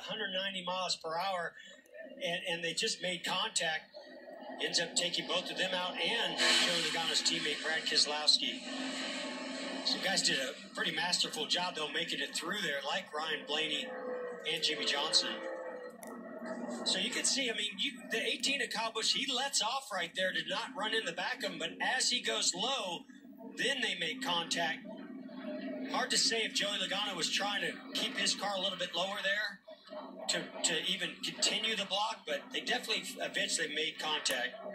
190 miles per hour, and they just made contact. Ends up taking both of them out and Joey Logano's teammate, Brad Keselowski. So guys did a pretty masterful job, though, making it through there, like Ryan Blaney and Jimmy Johnson. So you can see, I mean, the 18 of Kyle Busch, he lets off right there to not run in the back of him, but as he goes low, then they make contact. Hard to say if Joey Logano was trying to keep his car a little bit lower there to even continue the block, but they definitely eventually made contact.